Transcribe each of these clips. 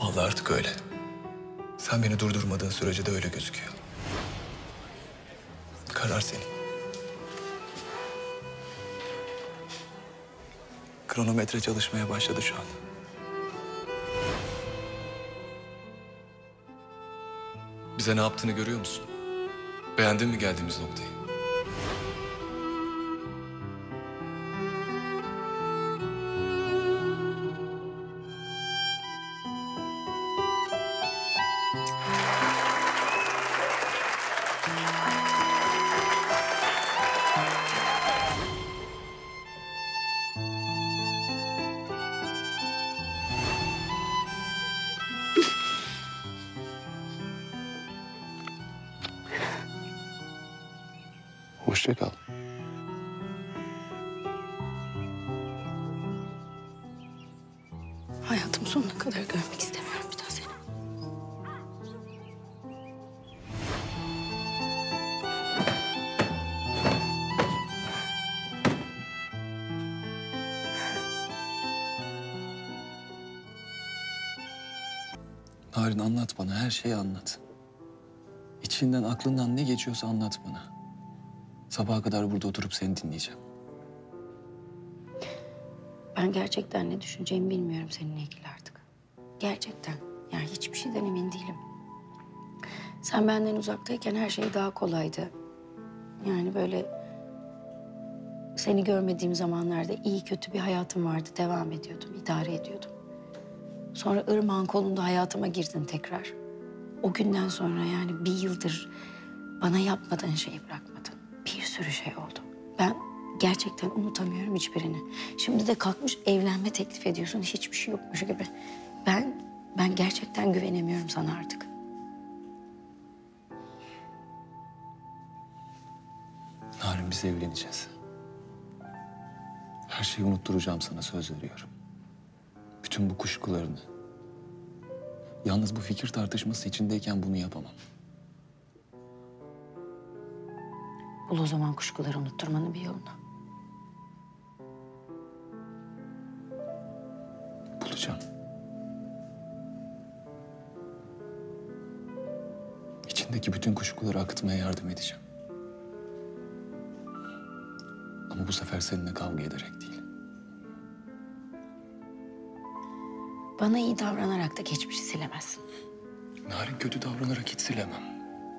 Vallahi artık öyle. Sen beni durdurmadığın sürece de öyle gözüküyor. Karar senin. Kronometre çalışmaya başladı şu an. Bize ne yaptığını görüyor musun? Beğendin mi geldiğimiz noktayı? Hoşça kal. Hayatım sonuna kadar görmek istemiyorum bir daha seni. Narin, anlat bana, her şeyi anlat. İçinden, aklından ne geçiyorsa anlat bana. Sabaha kadar burada oturup seni dinleyeceğim. Ben gerçekten ne düşüneceğimi bilmiyorum seninle ilgili artık. Gerçekten. Yani hiçbir şeyden emin değilim. Sen benden uzaktayken her şey daha kolaydı. Yani böyle seni görmediğim zamanlarda iyi kötü bir hayatım vardı. Devam ediyordum, idare ediyordum. Sonra Irmak'ın kolunda hayatıma girdin tekrar. O günden sonra yani bir yıldır bana yapmadığın şeyi bırakmadın. Bir sürü şey oldu. Ben gerçekten unutamıyorum hiçbirini. Şimdi de kalkmış evlenme teklif ediyorsun hiçbir şey yokmuş gibi. Ben gerçekten güvenemiyorum sana artık. Narin, biz evleneceğiz. Her şeyi unutturacağım sana, söz veriyorum. Bütün bu kuşkularını. Yalnız bu fikir tartışması içindeyken bunu yapamam. Bul o zaman kuşkuları unutturmanın bir yolunu. Bulacağım. İçindeki bütün kuşkuları akıtmaya yardım edeceğim. Ama bu sefer seninle kavga ederek değil. Bana iyi davranarak da geçmişi silemezsin. Narin, kötü davranarak hiç silemem.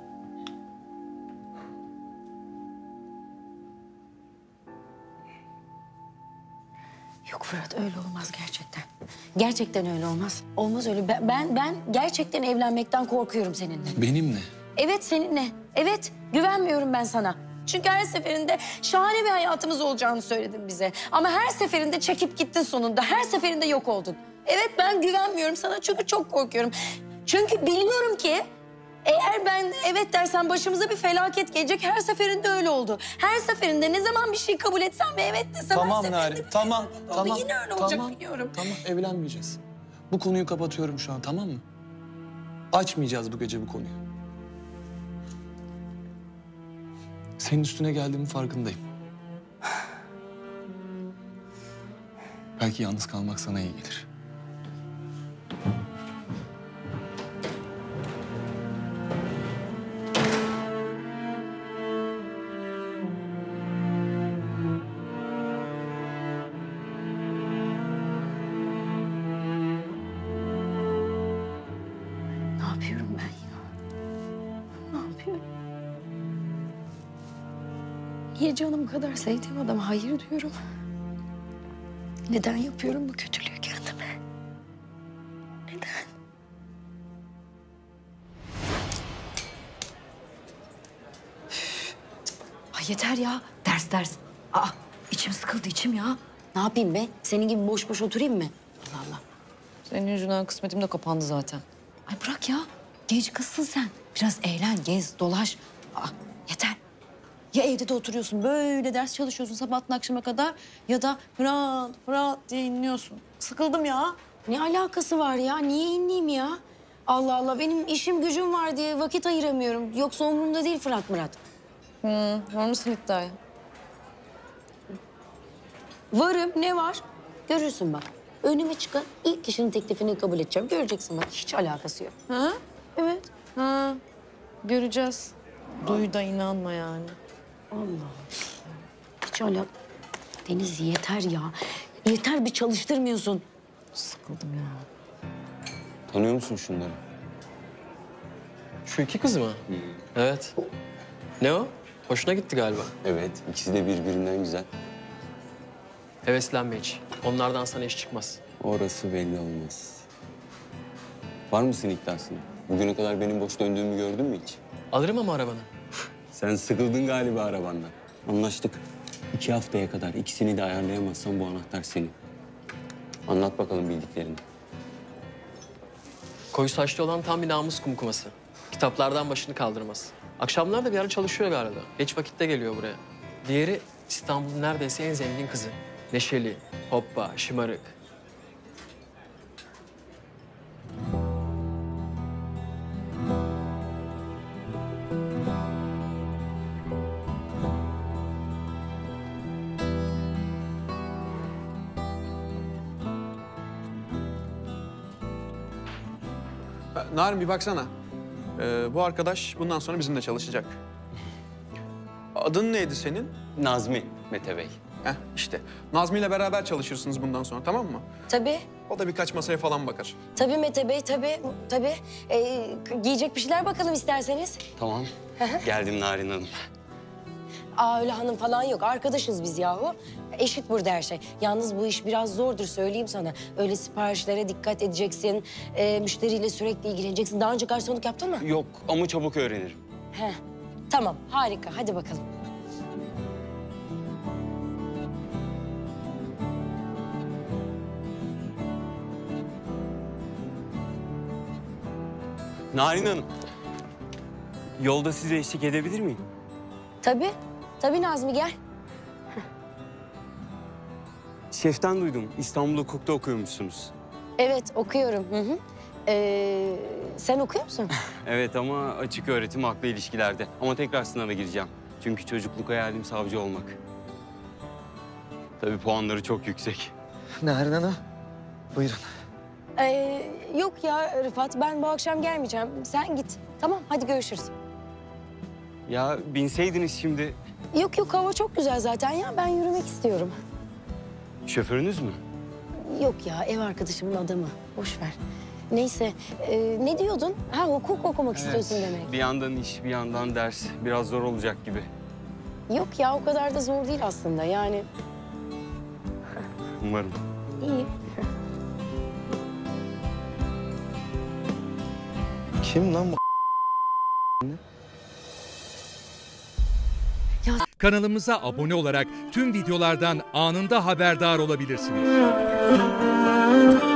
Yok Fırat, öyle olmaz gerçekten. Gerçekten öyle olmaz. Olmaz öyle. Ben gerçekten evlenmekten korkuyorum seninle. Benimle. Evet, seninle. Evet, güvenmiyorum ben sana. Çünkü her seferinde şahane bir hayatımız olacağını söyledin bize. Ama her seferinde çekip gittin sonunda. Her seferinde yok oldun. Evet, ben güvenmiyorum sana çünkü çok korkuyorum. Çünkü biliyorum ki eğer ben evet dersem başımıza bir felaket gelecek. Her seferinde öyle oldu. Her seferinde ne zaman bir şey kabul etsem ve evet desem Tamam her seferinde Narin, tamam, oldu. tamam. Yine öyle olacak biliyorum. Tamam, evlenmeyeceğiz. Bu konuyu kapatıyorum şu an, tamam mı? Açmayacağız bu gece bu konuyu. Senin üstüne geldiğimin farkındayım. Belki yalnız kalmak sana iyi gelir. Ne yapıyorum ben ya? Ne yapıyorum? Niye canım kadar sevdiğim adama hayır diyorum? Neden yapıyorum bu kötülüğü kendime? Neden? Ay yeter ya. Ders. Aa, içim sıkıldı içim ya. Ne yapayım be? Senin gibi boş boş oturayım mı? Allah Allah. Senin yüzünden kısmetim de kapandı zaten. Ay bırak ya. Genç kızsın sen. Biraz eğlen, gez, dolaş. Aa, yeter. Ya evde de oturuyorsun böyle ders çalışıyorsun sabahtan akşama kadar ya da Fırat diye inliyorsun. Sıkıldım ya. Ne alakası var ya? Niye inleyeyim ya? Allah Allah, benim işim gücüm var diye vakit ayıramıyorum. Yoksa umurumda değil Fırat Murat. Var mısın iddiaya? Varım, ne var? Görürsün bak. Önüme çıkan ilk kişinin teklifini kabul edeceğim. Göreceksin bak, hiç alakası yok. Ha? Evet. Ha. Göreceğiz. Duy da inanma yani. Allah. Hiç alakası. Deniz yeter ya. Yeter, bir çalıştırmıyorsun. Sıkıldım ya. Tanıyor musun şunları? Şu iki kız mı? Evet. Ne o? Hoşuna gitti galiba. Evet, ikisi de birbirinden güzel. Heveslenme hiç. Onlardan sana iş çıkmaz. Orası belli olmaz. Var mısın iddiasına? Bugüne kadar benim boş döndüğümü gördün mü hiç? Alırım ama arabanı. Sen sıkıldın galiba arabandan. Anlaştık. 2 haftaya kadar ikisini de ayarlayamazsan bu anahtar senin. Anlat bakalım bildiklerini. Koyu saçlı olan tam bir namus kumkuması. Kitaplardan başını kaldırmaz. Akşamlar da bir ara çalışıyor galiba. Geç vakitte geliyor buraya. Diğeri İstanbul'un neredeyse en zengin kızı. Neşeli, hoppa, şımarık. Narin bir baksana. Bu arkadaş bundan sonra bizimle çalışacak. Adın neydi senin? Nazmi Mete Bey. Heh işte. Nazmi ile beraber çalışırsınız bundan sonra, tamam mı? Tabii, O da birkaç masaya falan bakar. tabii Mete Bey, tabii. Giyecek bir şeyler bakalım isterseniz. Tamam. Geldim Narin Hanım. Aa öyle hanım falan yok, arkadaşız biz yahu. Eşit burada her şey. Yalnız bu iş biraz zordur söyleyeyim sana. Öyle siparişlere dikkat edeceksin, müşteriyle sürekli ilgileneceksin. Daha önce garsonluk yaptın mı? Yok ama çabuk öğrenirim. Heh. Tamam, harika. Hadi bakalım. Narin Hanım. Yolda size eşlik edebilir miyim? Tabii Nazmi gel. Şeften duydum. İstanbul Hukuk'ta okuyormuşsunuz. Evet, okuyorum. Hı hı. Sen okuyor musun? Evet ama açık öğretim haklı ilişkilerde. Ama tekrar sınava gireceğim. Çünkü çocukluk hayalim savcı olmak. Tabii puanları çok yüksek. Narin Hanım, buyurun. Yok ya Rıfat, ben bu akşam gelmeyeceğim. Sen git. Tamam, hadi görüşürüz. Ya binseydiniz şimdi. Yok, hava çok güzel zaten ya. Ben yürümek istiyorum. Şoförünüz mü? Yok ya, ev arkadaşımın adamı. Boş ver. Neyse, ne diyordun? Ha, hukuk okumak istiyorsun demek. Bir yandan iş, bir yandan ders. Biraz zor olacak gibi. Yok ya, o kadar da zor değil aslında. Yani Umarım. iyi. Kim lan bu? Kanalımıza abone olarak tüm videolardan anında haberdar olabilirsiniz.